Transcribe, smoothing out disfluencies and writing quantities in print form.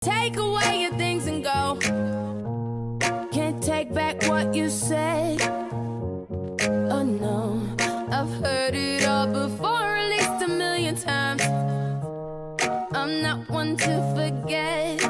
take away your things and go. Can't take back what you said. Oh no, I've heard it all before, at least 1,000,000 times. I'm not one to forget.